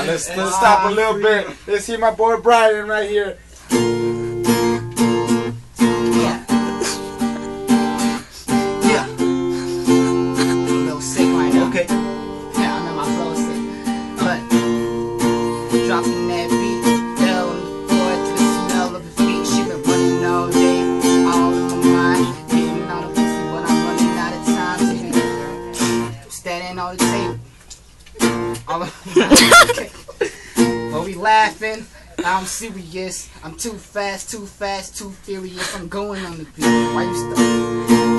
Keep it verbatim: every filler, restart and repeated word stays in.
let's let's stop a little bit. Let's see my boy Brian right here. Yeah. Yeah. A little sick right now. Okay. Yeah, I know my flow's sick. But dropping that beat, fell on the floor to the smell of the feet. She been running all day, all in my mind. Getting all the pussy, but I'm running out of time. Standing on the table. All of okay. But we laughing. I'm serious. I'm too fast, too fast, too furious. I'm going on the beat. Why you stuck?